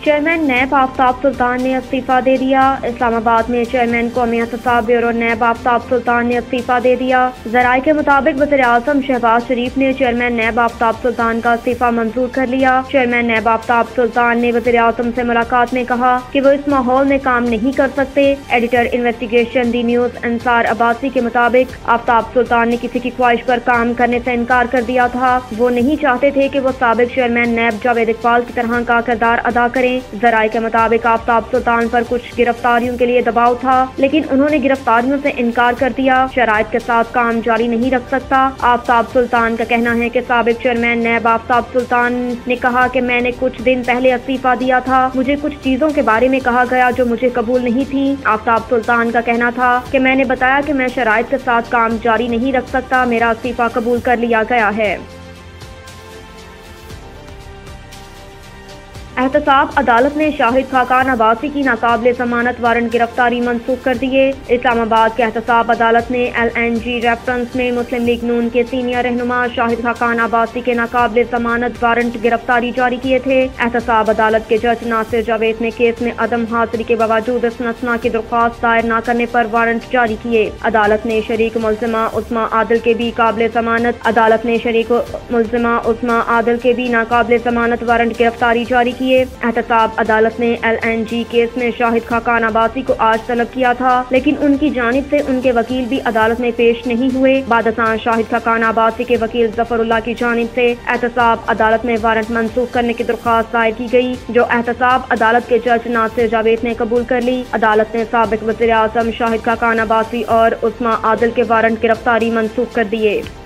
Chairman NAB آفتاب سلطان نے استعفیٰ دے دیا۔ اسلام آباد میں چیئرمین قومی احتساب بیورو نیب آفتاب سلطان نے استعفیٰ دے دیا۔ ذرائع کے مطابق وزیر اعظم شہباز شریف نے چیئرمین نیب آفتاب سلطان کا استعفیٰ منظور کر لیا۔ چیئرمین نیب آفتاب سلطان نے وزیر اعظم سے ملاقات میں کہا کہ وہ اس ماحول میں کام نہیں کر سکتے۔ ایڈیٹر انویسٹیگیشن دی نیوز انصار عباسی کے مطابق آفتاب سلطان نے کسی کی خواہش پر کام کرنے سے انکار کر دیا تھا۔ وہ نہیں چاہتے تھے کہ وہ سابق چیئرمین نیب جاوید اقبال کی طرح کا کردار ادا کریں۔ ذرائع کے مطابق آفتاب سلطان پر کچھ گرفتاریوں کے لیے دباؤ تھا، لیکن انہوں نے گرفتاریوں سے انکار کر دیا۔ شرائط کے ساتھ کام جاری نہیں رکھ سکتا۔ آفتاب سلطان کا کہنا ہے کہ سابق چیئرمین نیب آفتاب سلطان نے کہا کہ میں نے کچھ دن پہلے استعفیٰ دیا تھا، مجھے کچھ چیزوں کے بارے میں کہا گیا جو مجھے قبول نہیں تھی۔ آفتاب سلطان کا کہنا تھا کہ میں نے بتایا کہ میں شرائط کے ساتھ کام جاری نہیں رکھ سکتا، میرا استعفیٰ قبول کر لیا گیا ہے۔ احتساب عدالت نے شاہد خاقان عباسی کی ناقابل ضمانت وارنٹ گرفتاری منسوخ کر دیے۔ اسلام آباد کے احتساب عدالت نے LNG ریفرنس میں مسلم لیگ نون کے سینئر رہنما شاہد خاقان عباسی کے ناقابل ضمانت وارنٹ گرفتاری جاری کیے تھے۔ احتساب عدالت کے جج ناصر جاوید نے کیس میں عدم حاضری کے باوجود استثناء کی درخواست دائر نہ کرنے پر وارنٹ جاری کیے۔ عدالت نے شریک ملزمہ عثمہ عادل کے بھی قابل ناقابل ضمانت وارنٹ گرفتاری جاری کی۔ احتساب عدالت نے LNG کیس میں شاہد خاقان عباسی کو آج طلب کیا تھا، لیکن ان کی جانب سے ان کے وکیل بھی عدالت میں پیش نہیں ہوئے۔ بعد ازاں شاہد خاقان عباسی کے وکیل ظفر اللہ کی جانب سے احتساب عدالت میں وارنٹ منسوخ کرنے کی درخواست دائر کی گئی، جو احتساب عدالت کے جج ناصر جاوید نے قبول کر لی۔ عدالت نے سابق وزیر اعظم شاہد خاقان عباسی اور عثمہ عادل کے وارنٹ گرفتاری منسوخ کر دیے۔